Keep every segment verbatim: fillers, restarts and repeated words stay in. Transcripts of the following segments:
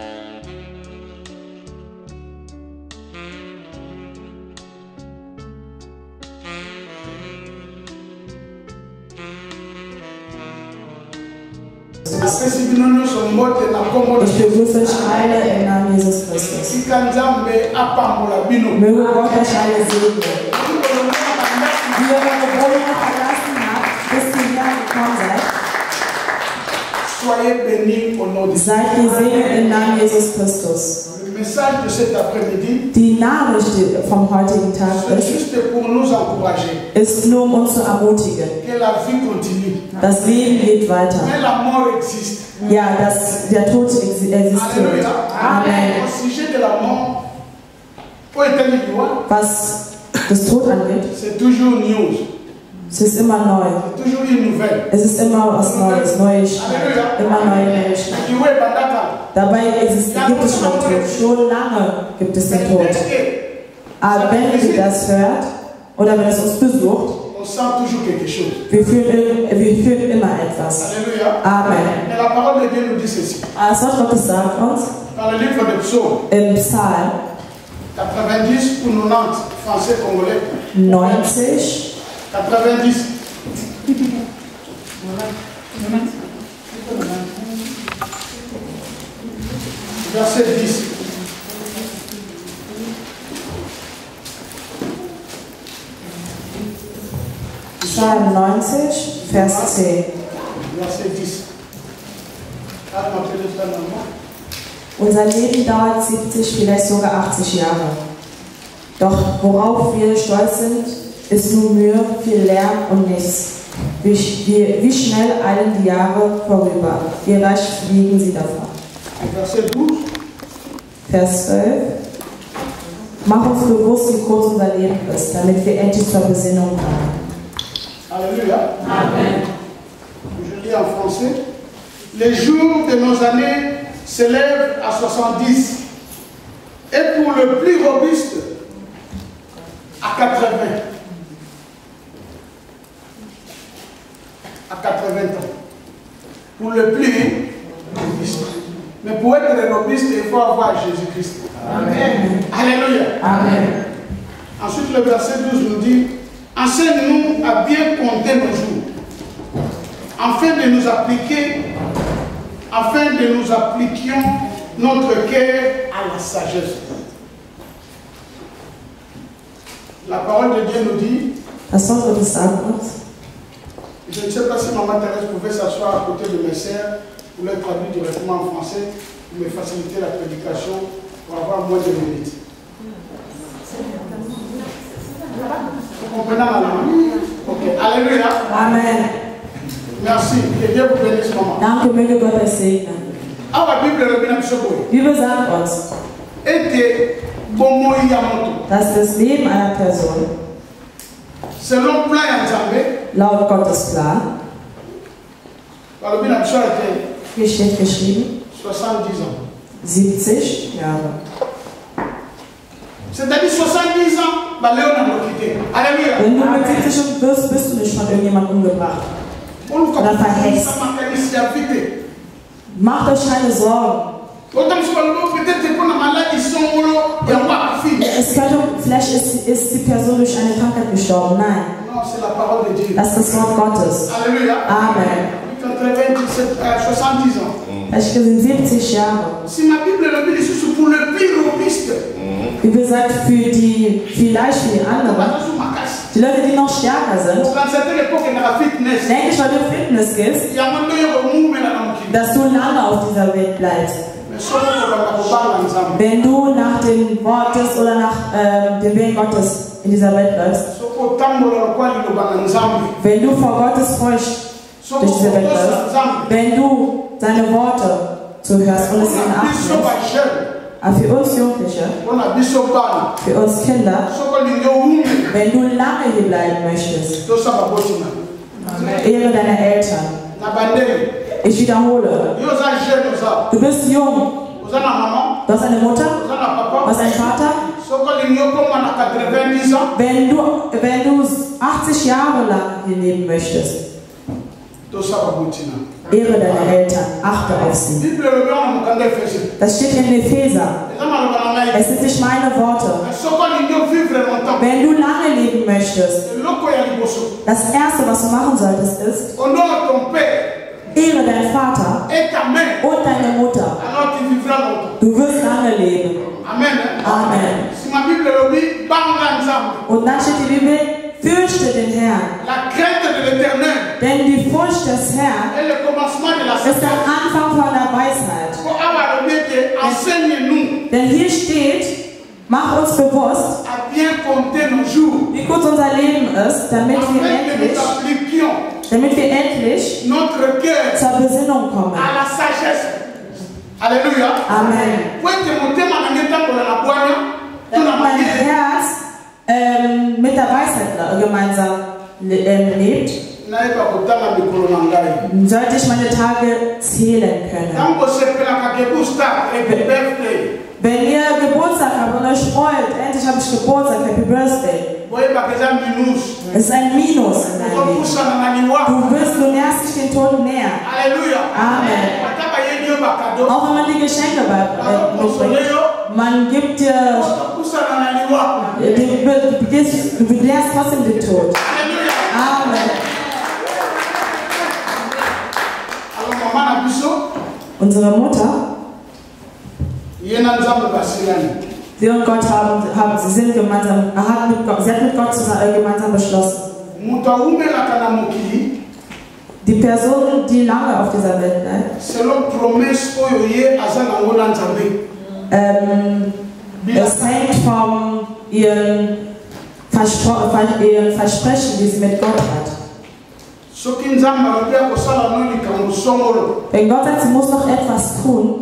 Ich begrüße euch alle im Namen Jesus Christus. Möge Gott euch alle segnen. Wie ihr eure Wohnung verlassen habt, bis ihr hierher gekommen seid, seid gesegnet im Namen Jesus Christus. Die Nachricht vom heutigen Tag ist, ist nur um uns zu ermutigen. Das Leben geht weiter. Ja, dass der Tod existiert. Amen. Was das Tod angeht, es ist immer neu. Es ist immer was Neues, Neuigkeit, immer neue Menschen. Dabei existiert, gibt es schon Tod. Schon lange gibt es den Tod. Aber wenn ihr das hört oder wenn es uns besucht, wir fühlen, wir fühlen immer etwas. Amen. Das Wort Gottes sagt uns im Psalm neunzig, Verset dix. Psalm neunzig, Vers zehn. Verset dix. Unser Leben dauert siebzig, vielleicht sogar achtzig Jahre. Doch worauf wir stolz sind, ist nur Mühe, viel Lärm und nichts. Wie, wie, wie schnell eilen die Jahre vorüber, wie rasch fliegen sie davon. Vers zwölf. Mach uns bewusst, wie kurz unser Leben ist, damit wir endlich zur Besinnung kommen. Alléluia. Amen. Je lis en français. Les jours de nos années s'élèvent à soixante-dix. Et pour le plus robuste, à quatre-vingts. À quatre-vingts ans. Pour le plus robuste. Mais pour être robuste, il faut avoir Jésus-Christ. Amen. Alléluia. Amen. Ensuite, le verset douze nous dit: enseigne-nous à bien compter nos jours, afin de nous appliquer, afin de nous appliquions notre cœur à la sagesse. La parole de Dieu nous dit, Das Wort Gottes sagt uns, je ne sais pas si Maman Thérèse pouvait s'asseoir à côté de mes sœurs pour les traduire directement en français, pour me faciliter la prédication, pour avoir moins de minutes. Vous comprenez la langue? Ok, alléluia. Amen. Merci, que Dieu vous bénisse, maman. Danke, möge Gott euch segnen. Ah, la Bible revient à ce point. Die Bibel sagt uns, dass das Leben einer Person selon plan ya Nzambe, laut Gottes Plan, hier steht geschrieben, soixante-dix ans. siebzig Jahre. C'est-à-dire soixante-dix ans, bah Léon a quitté. Alléluia. Wenn du mit siebzig schon bist, bist du nicht von irgendjemandem umgebracht oder verhext. Macht euch keine Sorgen. Es könnte, vielleicht ist, ist die Person durch eine Krankheit gestorben. Nein. Das ist das Wort Gottes. Alléluia. Amen. soixante-dix ans. Ich sind siebzig Jahre. Si ma Bible le dit, c'est pour le plus robuste. Wie gesagt, für die, vielleicht für die anderen, die Leute, die noch stärker sind, denke ich, weil du Fitness gibst, dass du lange auf dieser Welt bleibst. Wenn du nach dem Wort des oder nach äh, dem Willen Gottes in dieser Welt läufst, wenn du vor Gottes Furcht durch diese Welt läufst, wenn du seine Worte zuhörst und es in Acht nimmst, aber für uns Jugendliche, für uns Kinder, wenn du lange hier bleiben möchtest, ehre deine Eltern. Ich wiederhole, du bist jung, du hast eine Mutter, du hast einen Vater. Wenn du, wenn du achtzig Jahre lang hier leben möchtest, Ehre deine Eltern, achte auf sie. Das steht in Epheser. Es sind nicht meine Worte. Wenn du lange leben möchtest, das Erste, was du machen solltest, ist, ehre deinen Vater und deine Mutter. Du wirst lange leben. Amen. Und dann steht die Bibel, fürchte den Herrn. Denn die Furcht des Herrn ist der Anfang von der Weisheit. Denn hier steht, mach uns bewusst, wie kurz unser Leben ist, damit wir endlich, damit wir endlich zur Besinnung kommen. Alléluia. Amen. Damit mein Herz ähm, mit der Weisheit gemeinsam äh, lebt, sollte ich meine Tage zählen können. Wenn ihr Geburtstag habt und euch freut, endlich habe ich Geburtstag, Happy Birthday. Es ist ein Minus in deinem Leben. Du wirst, du näherst dich den Tod näher. Amen. Auch wenn man die Geschenke mitbringt, man gibt dir, du begehrst trotzdem den Tod. Amen. Unsere Mutter, sie und Gott haben, haben sie sind gemeinsam, hat mit Gott, sie hat mit Gott zusammen, gemeinsam beschlossen. Die Person, die lange auf dieser Welt bleibt, ähm, es hängt von ihren, Verspro von ihren Versprechen, die sie mit Gott hat. Wenn Gott sagt, sie muss noch etwas tun,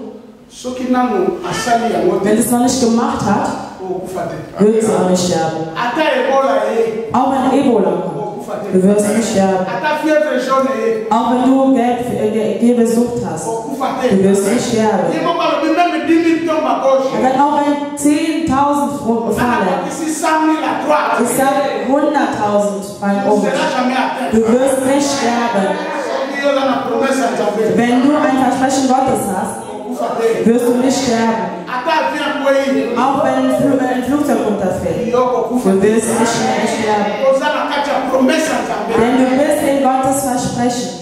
wenn es noch nicht gemacht hat, wird sie auch nicht sterben. Auch wenn Ebola kommt, du wirst nicht sterben. Auch wenn du gelbe Sucht hast, du wirst nicht sterben. Wenn auch wenn zehntausend fallen, ich sage hunderttausend fallen um, du wirst nicht sterben. Wenn du ein Versprechen Gottes hast, wirst du nicht sterben. Auch wenn ein Flugzeug runterfällt, du wirst nicht sterben. Denn du bist in Gottes Versprechen.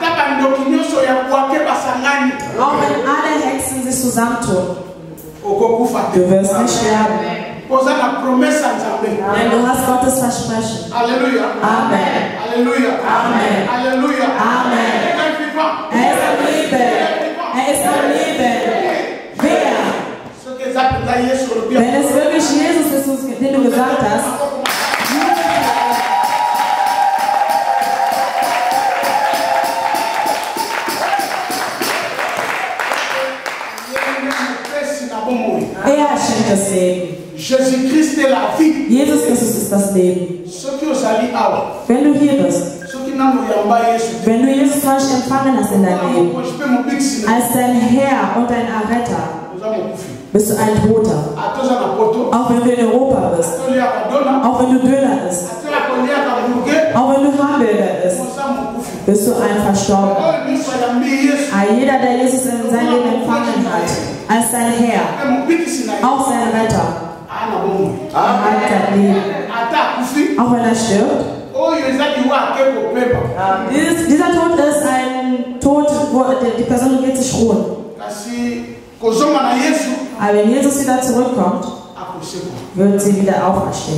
Auch wenn alle Hexen sich zusammentun, du wirst nicht sterben. Denn du hast Gottes Versprechen. Halleluja. Amen. Halleluja. Amen. Halleluja. Amen. Er ist am Leben. Er ist am Leben. Wer? Wenn es wirklich Jesus ist, den du gesagt hast, er schenkt das Leben. Jésus-Christ est la vie. Jesus Christus ist das Leben. Wenn du hier bist, wenn du Jesus noch nicht empfangen hast in deinem Leben, als dein Herr und dein Erretter, bist du ein Toter. Auch wenn du in Europa bist, auch wenn du Döner isst, auch wenn du Hamburger isst, bist du ein Verstorbener. Jeder, der Jesus in sein Leben empfangen hat, als sein Herr, auch sein Retter, er hat sein Leben. Auch wenn er stirbt. Dieses, dieser Tod ist ein Tod, wo die Person geht sich ruhen. Aber wenn Jesus wieder zurückkommt, wird sie wieder auferstehen.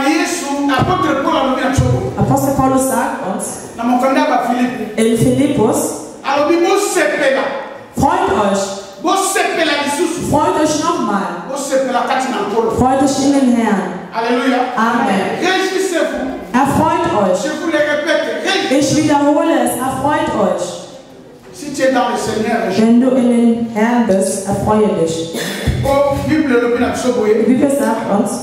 Apostel Paulus sagt uns in Philippus, freut euch. Freut euch nochmal. Freut euch in den Herrn. Halleluja. Amen. Erfreut euch. Ich wiederhole es, erfreut euch. Wenn du in den Herrn bist, erfreue dich. Die Bibel sagt uns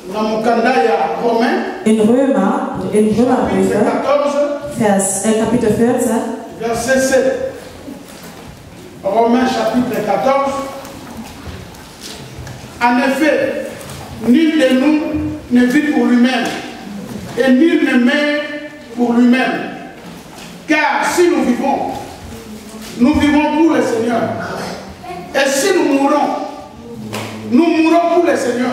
in Römer, in Römerbriefe, Vers, äh, Kapitel vierzehn, Verset sept. Romains chapitre quatorze. En effet, nul de nous ne vit pour lui-même et nul ne meurt pour lui-même. Car si nous vivons, nous vivons pour le Seigneur. Et si nous mourons, nous mourons pour le Seigneur.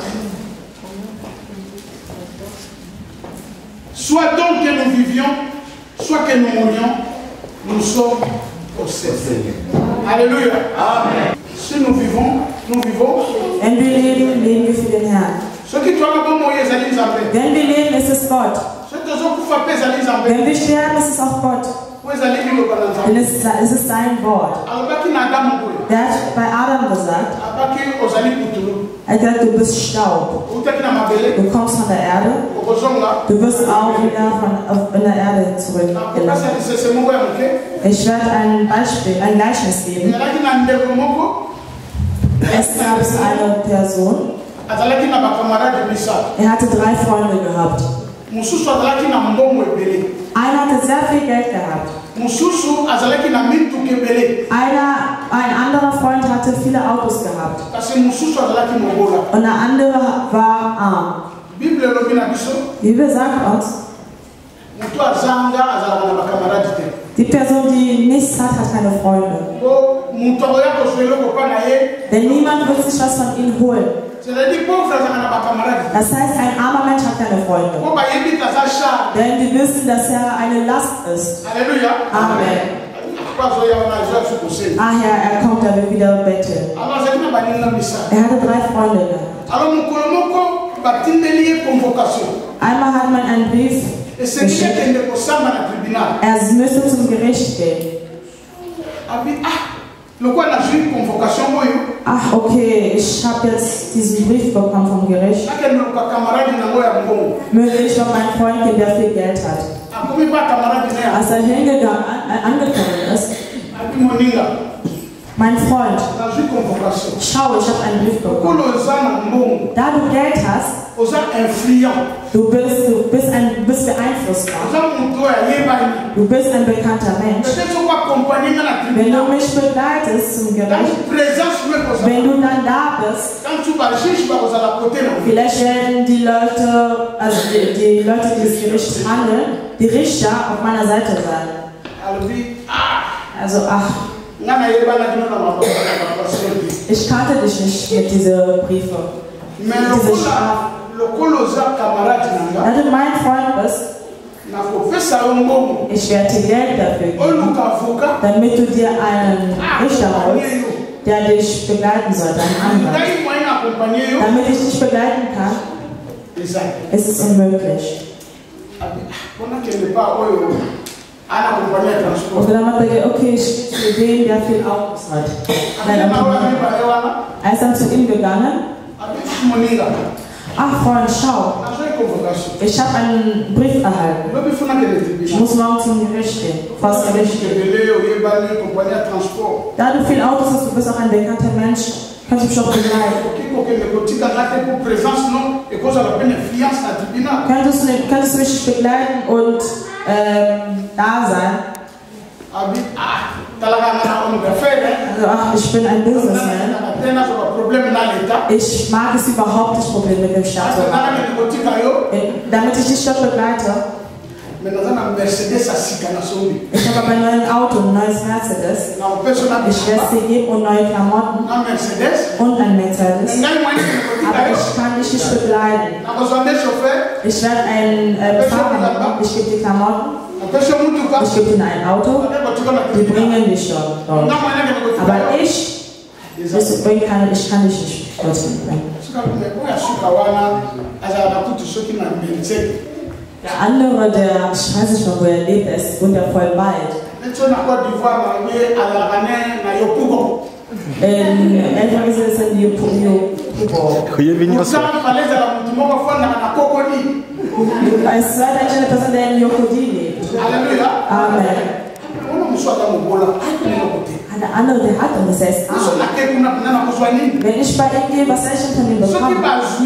Soit donc que nous vivions, soit que nous mourions, nous sommes au Seigneur. Alléluia. Amen. Si nous vivons, nous vivons. Wenn wir leben, leben wir für den Herrn. Wenn wir leben, ist es Gott. Wenn wir sterben, ist es auch Gott. Denn es ist, es ist sein Wort. Er hat bei Adam gesagt, er hat gesagt, du bist Staub. Du kommst von der Erde. Du wirst auch wieder von, auf, in der Erde zurückgelangen. Ich werde ein Beispiel, ein Gleichnis geben. Es gab eine Person. Er hatte drei Freunde gehabt. Einer hatte sehr viel Geld gehabt. Einer, ein anderer Freund hatte viele Autos gehabt. Und der andere war arm. Die Bibel sagt uns, die Person, die nichts hat, hat keine Freunde. Denn niemand wird sich was von ihnen holen. Das heißt, ein armer Mensch hat keine Freunde. Denn wir wissen, dass er eine Last ist. Halleluja. Amen. Ah ja, er kommt, er will wieder betteln. Er hatte drei Freunde gehabt. Einmal hat man einen Brief geschickt. Er müsste zum Gericht gehen. Ach, okay, ich habe jetzt diesen Brief bekommen vom Gericht. Möglich war mein Freund, der viel Geld hat. Als er hingegangen, an, angekommen ist, mein Freund, schau, ich habe einen Brief bekommen. Da du Geld hast, du bist, du bist, ein, bist beeinflussbar. Du bist ein bekannter Mensch. Wenn du mich begleitest zum Gericht, wenn du dann da bist, vielleicht werden die Leute, also die, die Leute, die das Gericht handeln, die Richter auf meiner Seite sein. Also, ach. Ich kannte dich nicht mit diesen Briefen. Mit dieser Strafe. Da du mein Freund bist, ich werde dir Geld dafür geben, damit du dir einen Richter holst, der dich begleiten soll, deinen Anwalt. Damit ich dich begleiten kann, ist es unmöglich. Und dann hat er gesagt, okay, ich gehe zu dem, der viel Autos hat. Er ist dann zu ihm gegangen. Ach Freund, schau, ich habe einen Brief erhalten. Ich muss morgen zum Gericht gehen, fast Gericht gehen. Da du viel Autos hast, du bist auch ein bekannter Mensch, kannst du mich auch begleiten. Könntest du, könntest du mich begleiten und ähm, da sein? Also, ach, ich bin ein Businessman. Ich mag es überhaupt nicht, Probleme mit dem Staat zu haben. Damit ich dich dort begleite. Ich habe aber ein neues Auto, ein neues Mercedes. Ich werde es dir geben und neue Klamotten. Und ein Mercedes. Aber ich kann dich nicht begleiten. Ich werde einen äh, Fahrer haben. Ich gebe dir Klamotten. Ich gebe ihnen ein Auto, die bringen dich dort. Aber ich, deswegen kann, ich kann dich nicht dorthin bringen. Der andere, der, ich weiß nicht mehr, wo er lebt, er ist wundervoll weit. In etwa ist es in Yopougon. Es sei denn, eine Person, der in Yopougon lebt. Amen. Der andere, der hat und das heißt arm. Wenn ich bei ihm gehe, was soll ich von ihm bekommen?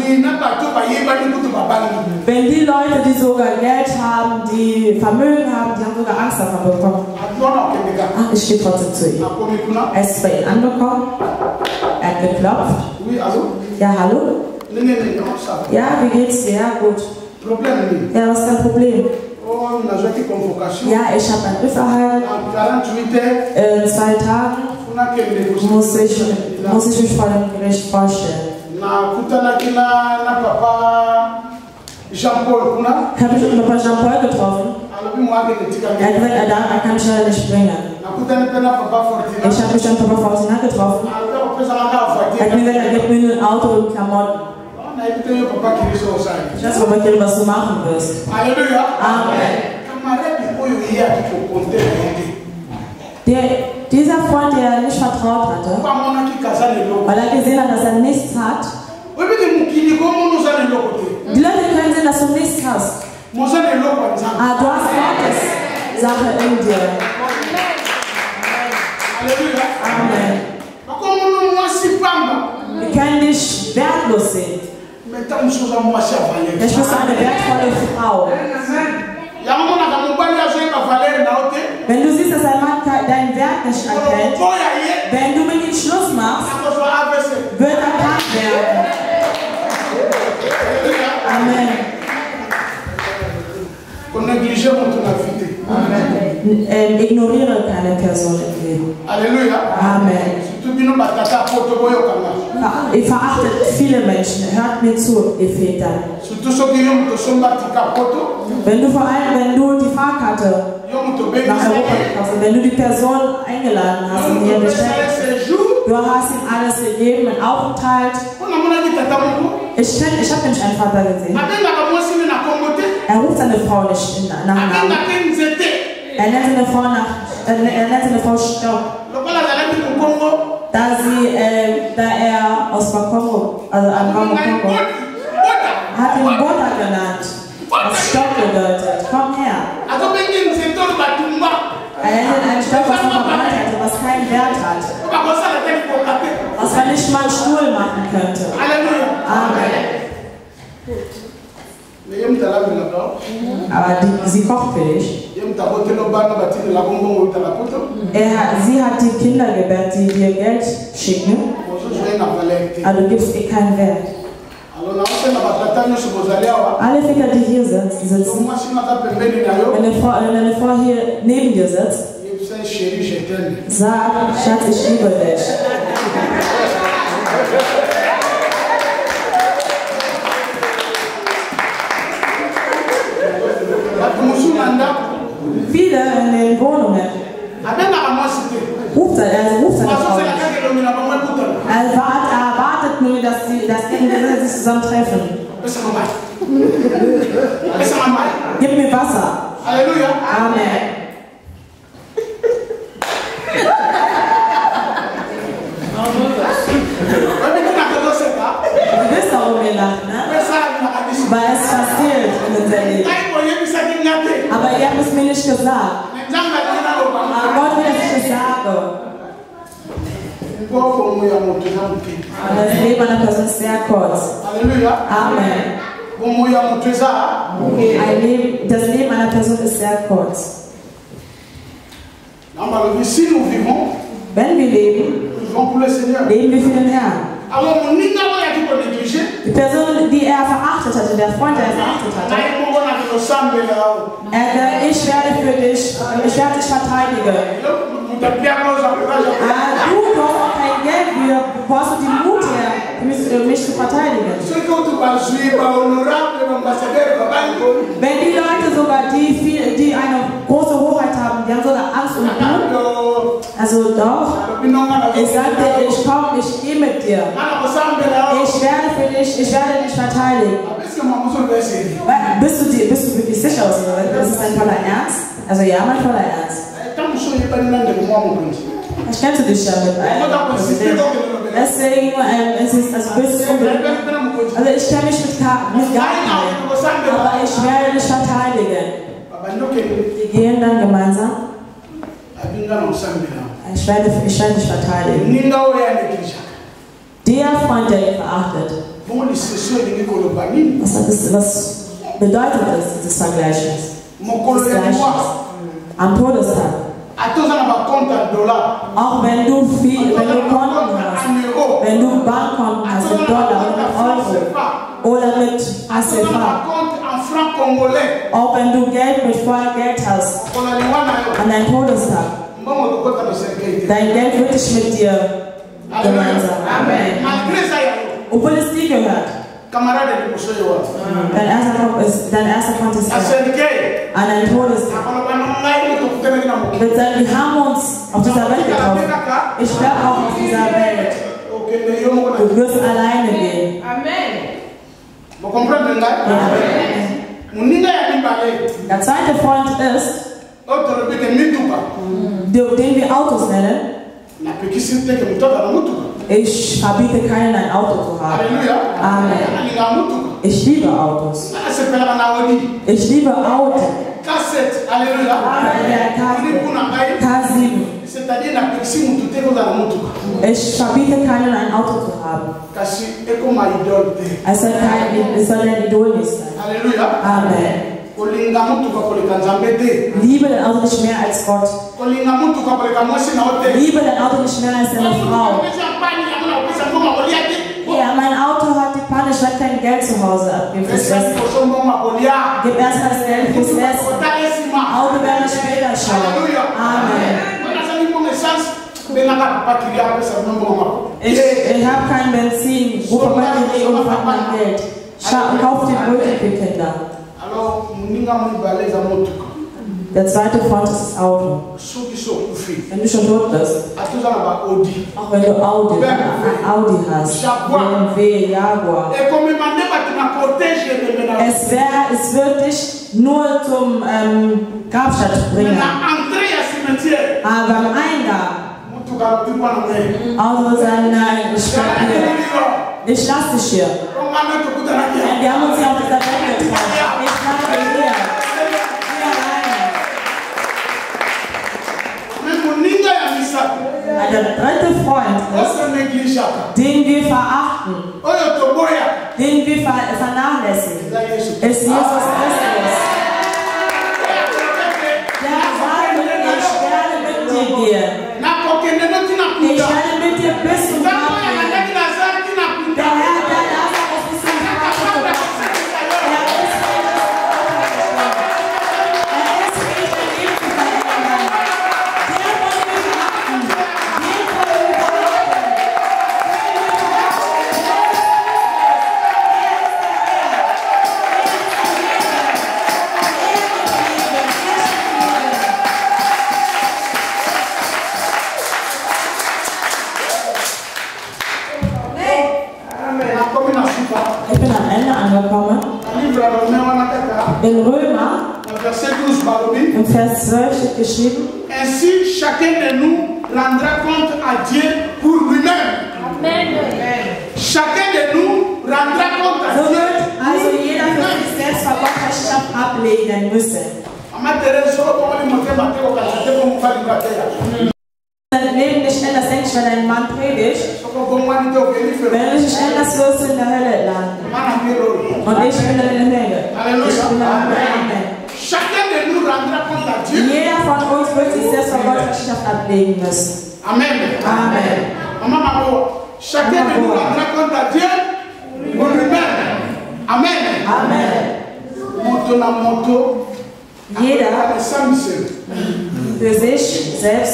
Wenn die Leute, die sogar Geld haben, die Vermögen haben, die haben sogar Angst davon bekommen. Ach, ich gehe trotzdem zu ihm. Er ist bei ihm angekommen. Er hat geklopft. Ja, hallo? Ja, wie geht's dir? Ja, gut. Ja, was ist dein Problem? Ja, ich habe einen Brief erhalten. In zwei Tagen muss ich, muss ich mich vor dem Gericht vorstellen. Ich habe mich mit Papa Jean-Paul getroffen. Er hat gesagt, er, darf, er kann mich leider nicht bringen. Ich habe mich dann Papa Fortina getroffen. Er hat mir gesagt, er gibt mir ein Auto und Klamotten. Ich weiß, Papa Kiri, was du machen wirst. Halleluja. Amen. Der, dieser Freund, der nicht vertraut hatte, weil er gesehen hat, dass er nichts hat. Die Leute können sehen, dass du nichts hast. Ah, du hast Gottes Sache in dir. Amen. Wir können dich wertlos sehen. Ich muss eine wertvolle Frau. Wenn du siehst, dass ein Mann deinen Wert nicht erkennt, wenn du mit ihm Schluss machst, wird er krank werden. Amen. Amen. Ähm, ignoriere keine Person im Leben. Halleluja. Amen. Ihr verachtet viele Menschen. Hört mir zu, ihr Väter. Wenn du vor allem, wenn du die Fahrkarte nach Europa kaufst, wenn du die Person eingeladen hast und ihr bestellt, du hast ihm alles gegeben, einen Aufenthalt. Ich, ich habe nämlich einen Vater gesehen. Er ruft seine Frau nicht nach Namen. Er nennt seine Frau nach, er nennt seine Frau Stopp. Da sie, äh, da er aus Bakongo, also am Kongo, hat ihn Bota genannt, was Stopp bedeutet. Komm her. Er nennt einen Stock, was man verbrannt hätte, was keinen Wert hat. Was man nicht mal Stuhl machen könnte. Amen. Aber die, sie kocht für dich. Er, sie hat die Kinder gebärt, die dir Geld schicken. Aber du gibst ihr keinen Wert. Alle Väter, die hier sitzen, wenn eine Frau, wenn eine Frau hier neben dir sitzt, sag, Schatz, ich liebe dich. Viele in den Wohnungen ruft er, er ruft seine Frau nicht. Er erwartet nur, dass sie dass die sich zusammentreffen. Gib mir Wasser. Halleluja. Amen. Du wisst, warum wir lachen, ne? Weil es passiert in unserem Leben. Aber ihr habt es mir nicht gesagt. Aber Gott will, dass ich es sage. Aber das Leben einer Person ist sehr kurz. Halleluja. Amen. Ein Leben, das Leben einer Person ist sehr kurz. Wenn wir leben, leben wir für den Herrn. Die Person, die er verachtet hatte, der Freund, der er verachtet hatte, er, ich werde für dich, ich werde dich verteidigen. Ah, du brauchst auch kein Geld, du brauchst die Mut her, mich, mich zu verteidigen. Wenn die Leute sogar, die, viel, die eine große Hoheit haben, die haben sogar Angst um du, also doch, ich sagte, ich komme, ich gehe mit dir. Ich werde für dich, ich werde dich verteidigen. Bist du, dir, bist du wirklich sicher? Das ist ein voller Ernst? Also ja, mein voller Ernst. Ich kennst du dich ja mit einem. Deswegen, ähm, es ist, also bist du unbedingt. Also ich kenne mich mit, mit gar nicht, aber ich werde dich verteidigen. Wir gehen dann gemeinsam. Ich werde, ich werde dich verteidigen. Der Freund, der ihn verachtet. Was, hat das, was bedeutet das, dieses Vergleichnis? Das Gleichnis. Am Todestag. Auch wenn du viel, wenn du Konten hast, wenn du Bankkonten hast mit Dollar oder mit Euro oder mit A C V l'argent congolais. Auch wenn du Geld mit voller Geld hast. An deinem Todestag. Dein Geld wird dich mit dir gemeinsam. Amen. Obwohl es dir gehört. Dein erster Freund ist, dein erster Freund ist an deinem Todestag. Wir sagen, wir haben uns auf dieser Welt getroffen. Ich werde auch auf dieser Welt. Du wirst alleine gehen. Amen. Der zweite Freund ist, den wir Autos nennen. Ich verbiete keinen, ein Auto zu haben. Amen. Ich liebe Autos. Ich liebe Autos. K sieben. Ich verbiete keinen, ein Auto zu haben. Es soll kein, es soll ein Idol nicht sein. Amen. Liebe dein Auto nicht mehr als Gott. Liebe dein Auto nicht mehr als deine Frau. Ja, mein Auto hat die Panne, ich werde kein Geld zu Hause abgeben. Gib erstmal das Geld fürs Essen. Auto werden wir später schauen. Amen. Ich, ich habe kein Benzin. Rufe bei die Regel und fang mein Geld. Kauf die Brötchen für Kinder. Der zweite Freund ist das Auto. Wenn du schon tot bist, auch wenn du Audi, ein Audi hast, B M W, Jaguar, es, wär, es wird dich nur zum ähm, Grabstadt bringen. Aber beim Eingang, Auto sagen, nein, ich bleib hier. Ich lass dich hier. Wir haben uns ja auf dieser Welt getroffen. Ich bleibe hier. Der dritte Freund ist, den wir verachten, den wir vernachlässigen, ist Jesus Christus. Der sagt, ich werde mit dir gehen. Ich werde mit dir bis zum Grab gehen. Der Herr, der Lazarus ist im Grab gebracht. Er ist fähig, dein Leben zu verändern. Der von mir verachten, den von mir verachten. Ich bin am Ende angekommen. In Römer, im Vers zwölf steht geschrieben: Ainsi, chacun de nous rendra compte à Dieu pour lui-même. Amen. Chacun de nous rendra compte à So Dieu. wird also jeder für sich selbst vor Gott Rechenschaft ablegen müssen. Dein Leben nicht änderst, denke ich, wenn ein Mann predigt, wenn du dich nicht änderst, wirst du in der Hölle landen. Und ich bin in der Hölle. Ich bin in der Hölle. Jeder von uns wird sich selbst vor Gott Rechenschaft ablegen müssen. Amen. Amen. Chacun de nous rendra compte à Dieu pour lui-même. Amen. Amen. Moto na moto. Jeder für sich selbst.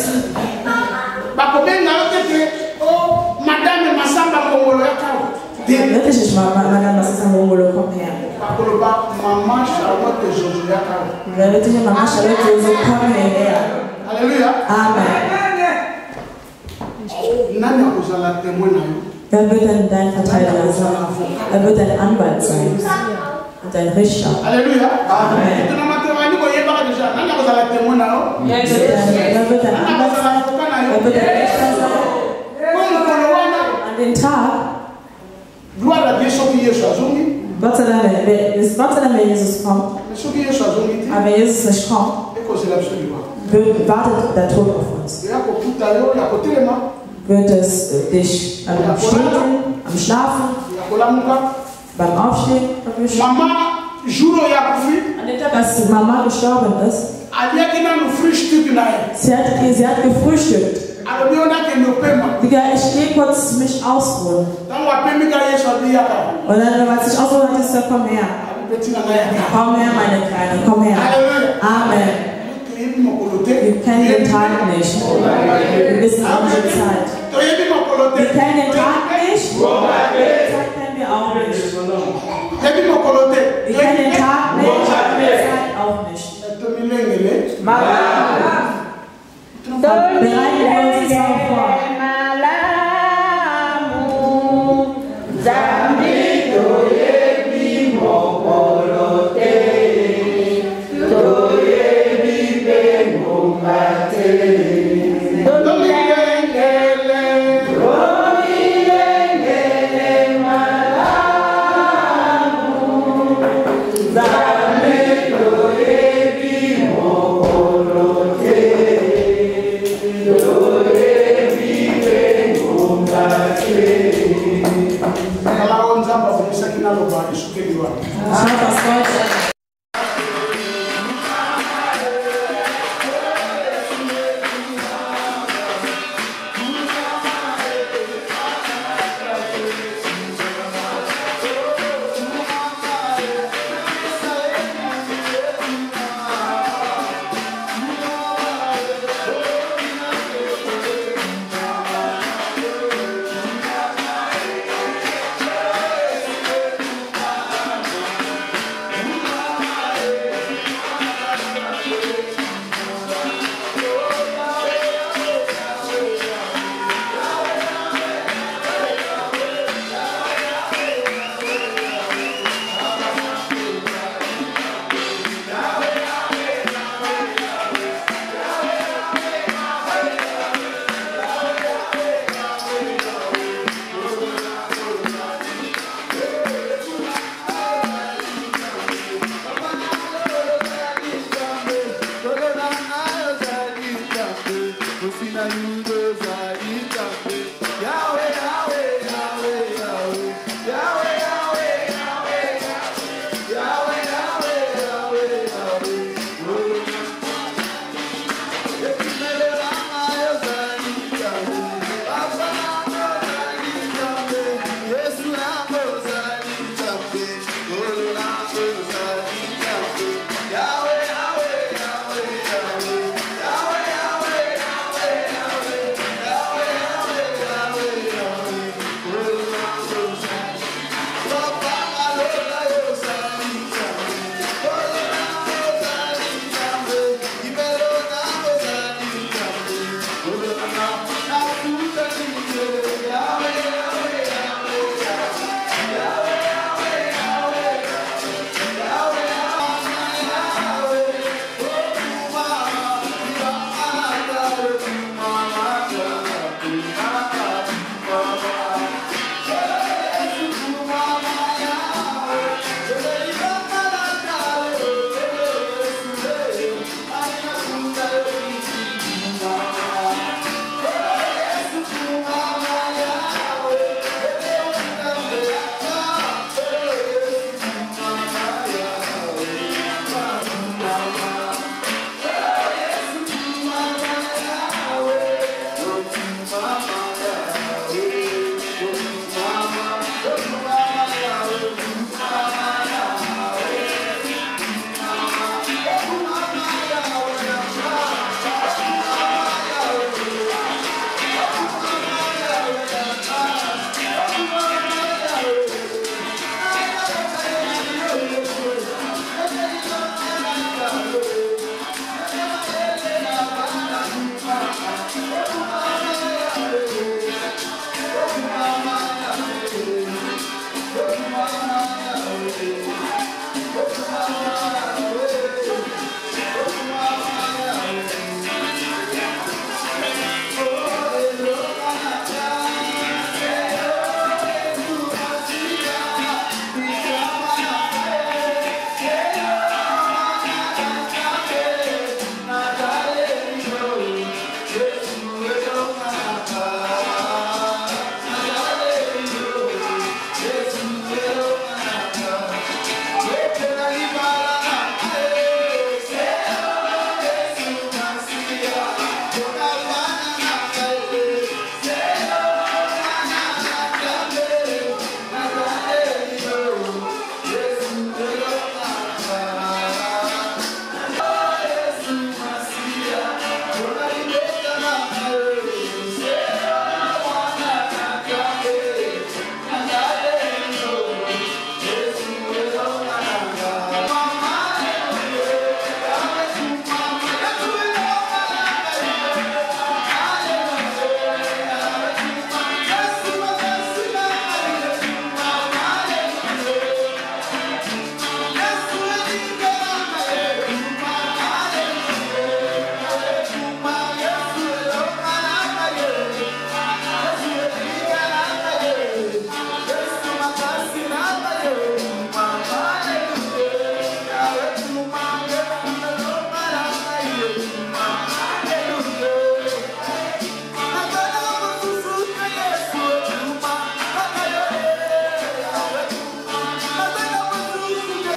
Wirklich nicht mal, Madame, das ist ein Mongolo, komm her. Wer wird dich Mama Charlotte so, komm her. Halleluja. Amen. Wer wird denn dein Verteidiger sein? Er wird dein Anwalt sein. Und dein Richter. Halleluja. Amen. Wer wird dein Anwalt sein? Wer wird dein Richter sein? An den Tag, Gott sei Dank, wenn, Gott sei Dank, wenn Jesus kommt, aber wenn Jesus nicht kommt, wartet der Tod auf uns. Wird es dich am Stehen, am Schlafen, beim Aufstehen erwischen? An dem Tag, als Mama gestorben ist, sie hat, sie hat gefrühstückt. Ich gehe kurz mich ausruhen. Und dann, als ich ausruhen hatte, ich so, komm her. Komm her, meine Kleine, komm her. Amen. Wir kennen den Tag nicht. Wir wissen auch die Zeit. Wir kennen den Tag nicht. Die Zeit kennen wir auch nicht. Wir kennen den Tag nicht. Die Zeit auch nicht. Bereiten wir uns darauf vor. Thank you.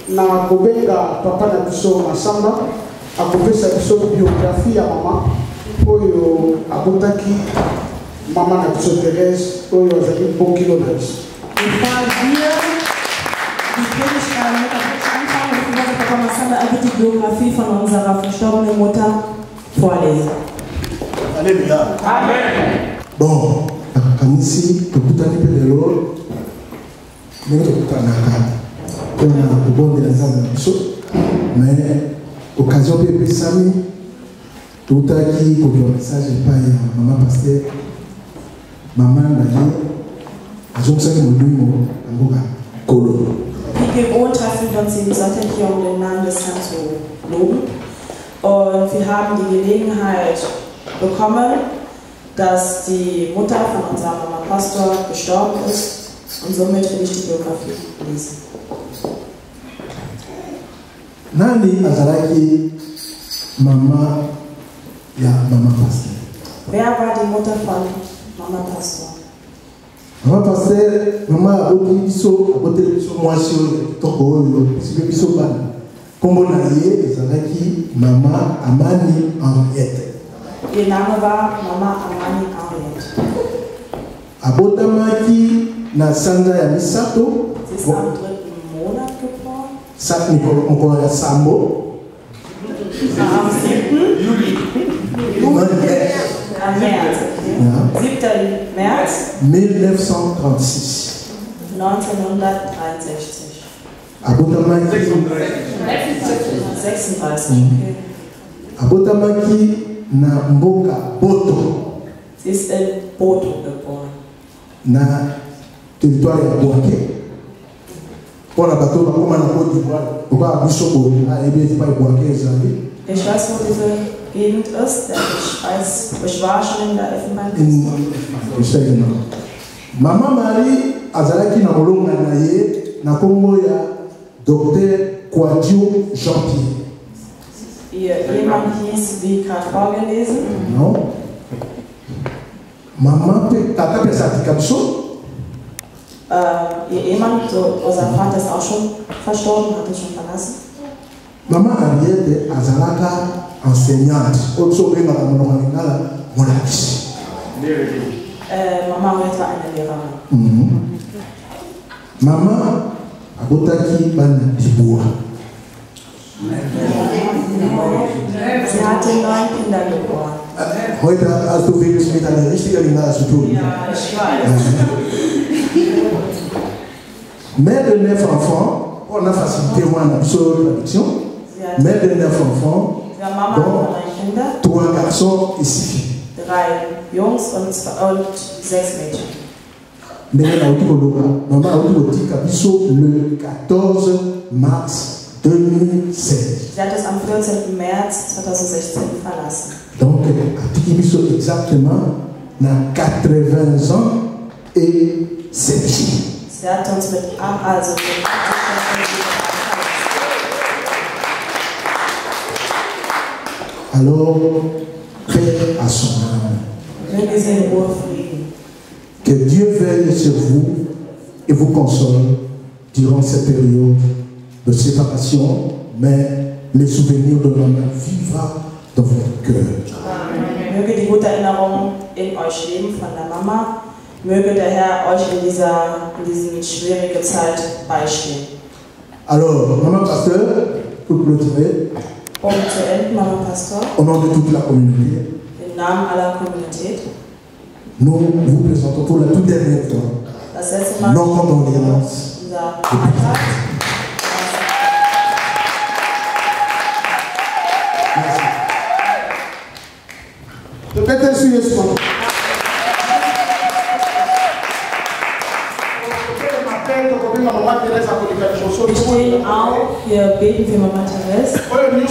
na kobenga papa na biso Masamba akopesa biso biographie ya mama oyo abotaki mama na biso Thérèse oyo azali bon kilo na biso. Papa Masamba wird die Biografie von unserer verstorbenen Mutter vorlesen. Alléluia. Amen. Bon, akanisi tokutani pe lelo ndenge tokutanaka mpona kobondela nzambe na biso mais occasion mpe epesami tokutaki kozwa message epai ya mama paster mama na ye azongisaki molimo na mboka kolo. Wie gewohnt treffen wir uns jeden Sonntag hier, um den Namen des Herrn zu loben. Und wir haben die Gelegenheit bekommen, dass die Mutter von unserem Mama Pastor gestorben ist und somit will ich die Biografie lesen. Nani azalaki mama ya Mama Pastor? Wer war die Mutter von Mama Pastor? Mama Pastor, mama aboti biso aboteli biso mwasi oyo kitoko oyo sibe biso bana kombo na ye ezalaki Mama Amani Henriette. Ihr Name war Mama Amani Henriette. Abotamaki na sanza ya misato. Sie ist am dritten Monat geboren. Sat Nicolas ya Sambo. Am siebten Juli. Am März. siebten März mille neuf cent trente-six. neunzehnhundertdreiundsechzig. Abotamaki sechsunddreißig. Okay. Abotamaki na mboka Boto. Sie ist in Boto geboren. Na territoire ya Bouaké. Pour la bateau, on a la Côte d'Ivoire. On va à Bishop, à Ebé, pas Bouaké, Zambie. Ich weiß, wo diese Gegend ist, denn ich weiß, ich war schon in der Elfenbeinküste. Mama Marie azalaki na molonga na ye na kombo ya Docteur Quadio Jean-Pierre. Ihr Ehemann hieß, wie gerade vorgelesen. Non. Mama pe tata pe satika biso. Uh, ihr Ehemann, so, unser Vater ist auch schon verstorben, hat uns schon verlassen. Mama Henriette azalaka enseignante. Oso benga na molonga ngala molakisi. Uh, Mama Henriette war eine Lehrerin. Mm-hmm. Mama abotaki bana Dibua. Sie hatte neun Kinder geboren. Heute hast du wirklich mit einer richtigen Linie zu tun. Ja, ich weiß. Mère de neuf enfants, on a facilité moi la traduction. Mère de neuf enfants, dont trois garçons et six filles. Drei Jungs und, zwei, und sechs Mädchen. Maman a dit le quatorze mars deux mille seize. Sie hat es am vierzehnten März zweitausendsechzehn verlassen. Donc, a exactement na quatre-vingts ans et sept jours. Sie hat uns mit also mit Alors, paix à son âme. Que Dieu veille sur vous et vous console durant cette période de séparation, mais les souvenirs de l'homme vivra dans votre cœur. Möge die gute Erinnerung in euch leben von der Mama. Möge der Herr euch in dieser in diesen schwierigen Zeit beistehen. Alors, Maman Pasteur, pour clôturer, um zu enden, Mama Pastor, au nom de toute la communauté, im Namen aller Communität, nous vous présentons pour la toute dernière fois nos condoléances. Peut-être sur le soin. Wir stehen auf, wir beten für Mama Therese.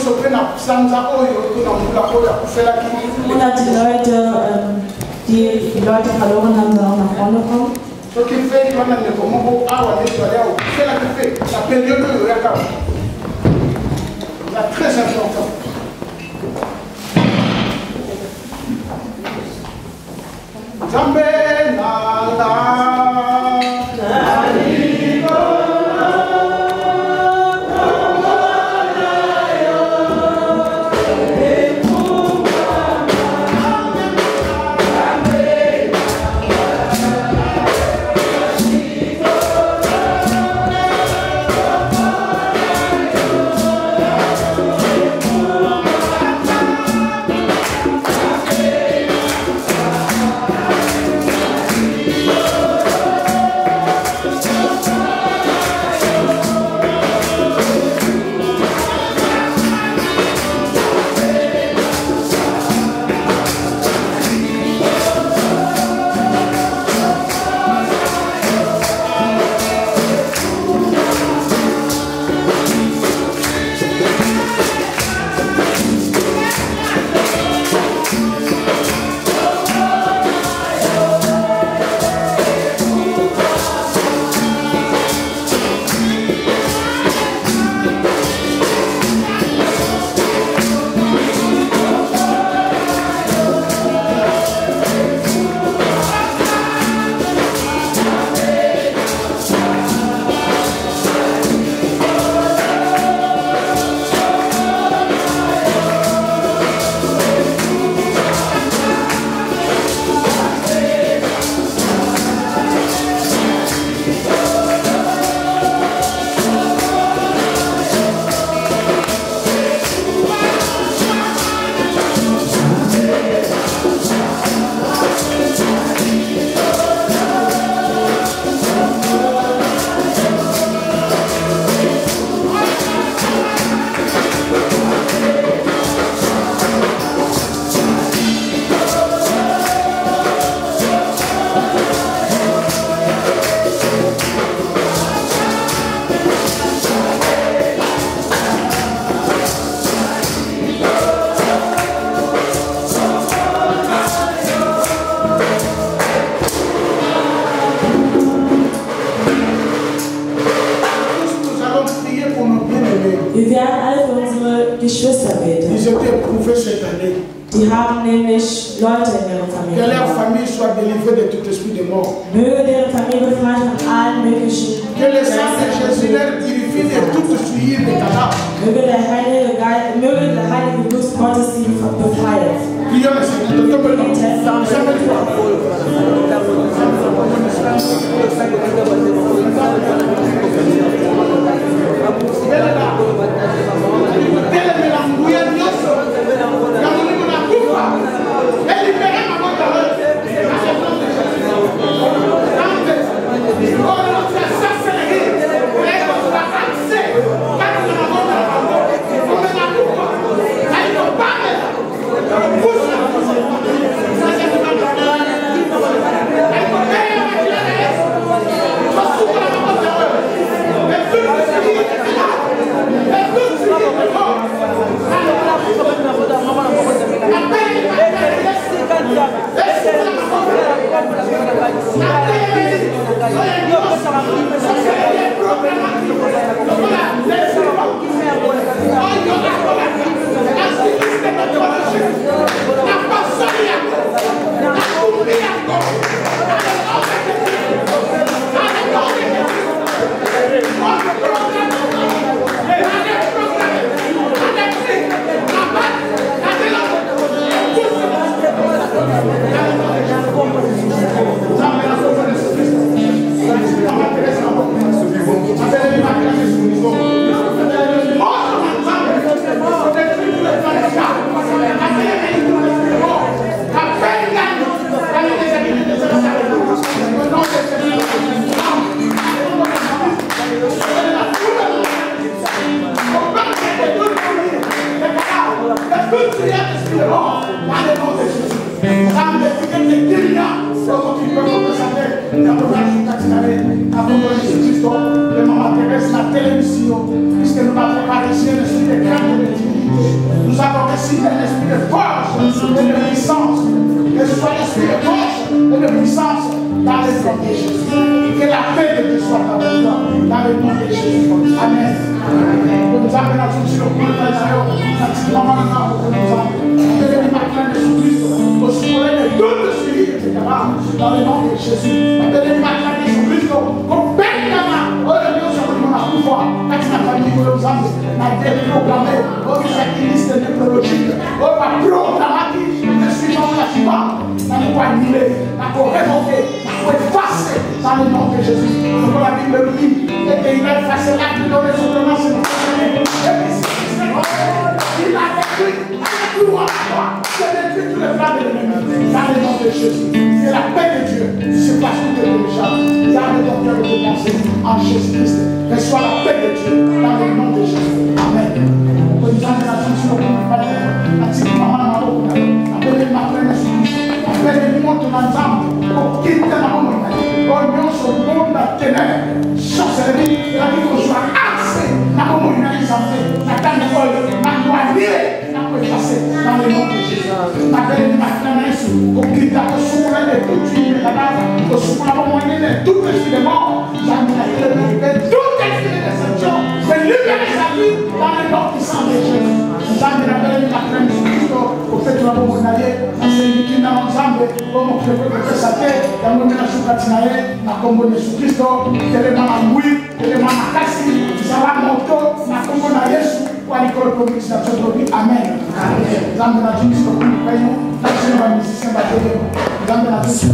Und die Leute, ähm, die die Leute verloren haben, sollen auch nach vorne kommen. Très important. Zambe na la Wir werden alle für unsere Geschwister beten. Ils étaient éprouvés cette année. Die haben nämlich Leute in ihrer Familie. Que leur famille soit délivrée de tout esprit de mort. Möge ihre Familie befreit von allen möglichen. Que le sang de Jésus leur purifie de toute souillure de cadavres. Möge der Heilige Geist, möge der Heilige Blut Gottes sie befreien. Prions le Seigneur. Nous avons reçu un esprit de force et de puissance. Que ce soit l'esprit de force et de puissance dans le nom de Jésus. Que la paix de Dieu soit dans le temps, dans le nom de Jésus. Amen. Que nous avons tous sur le point de la maman, que nous avons fait le matin de Jésus-Christ, au soleil de toutes les suivies, et cetera. Dans le nom de Jésus. Que le matin de Jésus-Christ, au père de la main, au Dieu sur le monde à pouvoir, à la famille que nous avons, à déprogrammer, au liste nécrologique, au programmatique, je suis dans la suivante, dans le point annulé, à quoi révoquer, à quoi effacer, dans le nom de Jésus. Donc la Bible dit, et il a effacé l'acte de les ordonnances de notre année. Il a détruit, avec nous en toi, il a détruit tous les plans de l'ennemi, dans le nom de Jésus. Et la paix de Dieu se passe tout de déjà. Garde ton cœur de pensée en Jésus-Christ. Reçois la paix de Dieu dans le nom de Jésus. Amen. Appelle le monde ensemble pour quitter la monde. Oignon sur le monde de ténèbres, sorcellerie, la vie qu'on soit axé, la communalisation, la canne de folle, la noyer, la effacer dans le nom de Jésus. Appelle le matin pour quitter la souffle de toute vie, la base, pour souffle la moyenne de tout esprit de mort, de tout esprit de déception, de libérer sa vie dans le nom puissant de Jésus. Nous avons appelé le matin pour faire la bonne année, à celui dans l'ensemble, comme on peut faire sa tête, dans le ménage de Katinae, na Congo de Jésus-Christ, élément à Moui, élément à Kassi, ça va monter, na Congo de Jésus, pour aller pour le public, c'est absolument Amen. Nous avons la Jésus, nous payons, la Jésus va nous ici, nous avons la Jésus.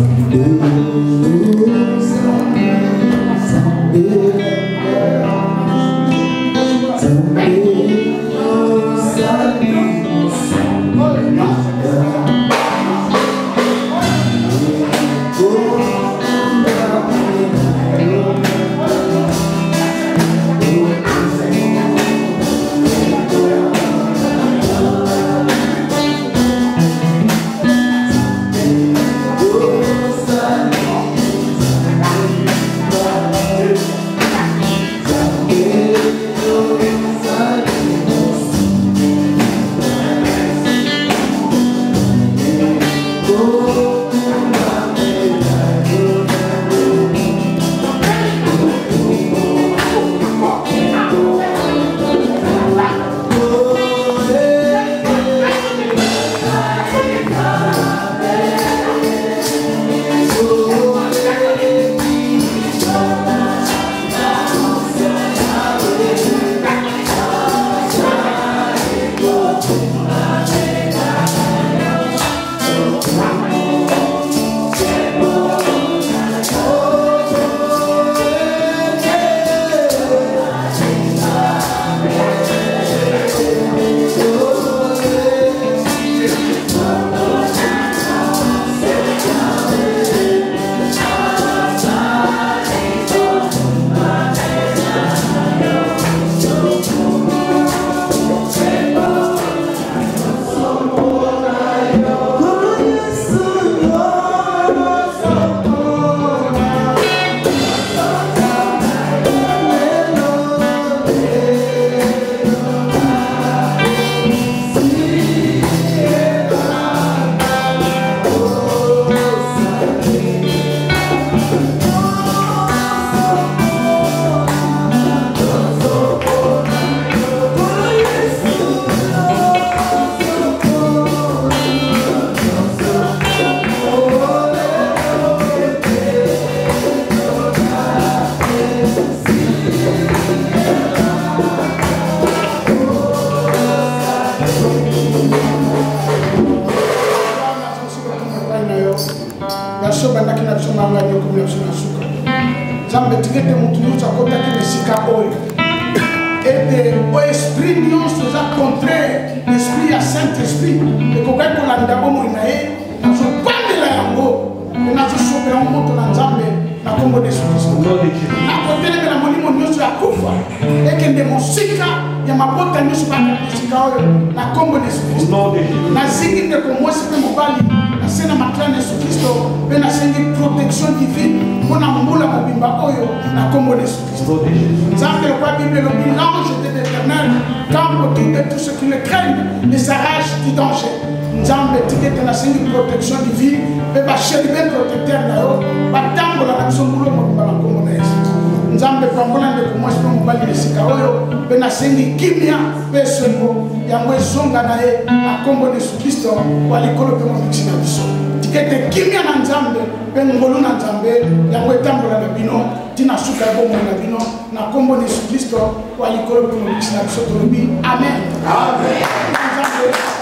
nous avons des Sikaoy. Et des esprits nous sont contraires, l'esprit à Saint-Esprit. Et quand on a un d'abord, on a un pas de la yango, on a un super un mot dans l'ensemble, na Congo de Jésus. À côté de la monnaie, nous sommes à Koufa. Et que des Mosika, il y a ma botte à nous sur la Sikaoy, na Congo de Jésus. Na zigi de comme moi, c'est pas mon bali. Na sena maklane sur Christo, ben na sengi protection divine. On a mboula mobimba oyo na Congo de Jésus. Ça fait quoi Bible le l'ange de l'Éternel, quand autour de tout ce qui le craignent, les arrache du danger. Nous avons étudié de la scène de protection divine, mais va chérir le protecteur là-haut, va tendre la nation boulot pour la communauté. Nous avons des problèmes de comment je peux me balayer les Sikaoyo, mais la scène de Kimia, personne, il y a un zonga nae, la communauté de Christ, ou à l'école de mon mixina du son. Tikete Kimia Nanzambe, ben ngolu Nanzambe, il y a un temple à la bino, tina suka bomo na bino, na combo de Christ, ou à l'école de mon mixina du son. Amen. Amen.